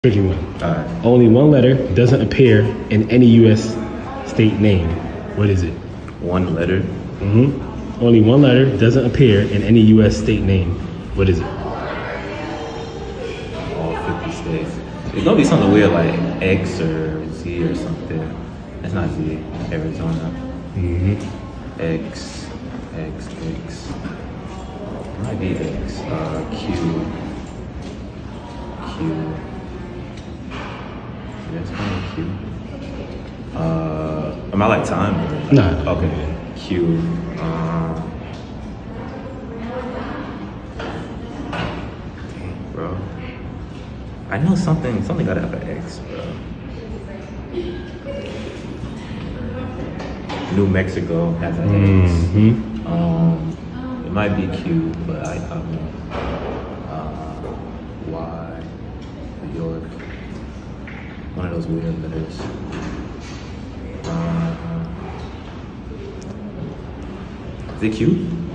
Tricky one. Alright. Only one letter doesn't appear in any U.S. state name. What is it? One letter. Only one letter doesn't appear in any U.S. state name. What is it? All 50 states. It's gonna be something weird like X or Z or something. It's not Z. Arizona. X. It might be X. Q. That's kind of Q. Am I like time? Nah. Okay. Q. Dang, bro. I know something gotta have an X, bro. New Mexico has an X. It might be Q, but I don't know. Y. New York. One of those weird letters. Is it Q?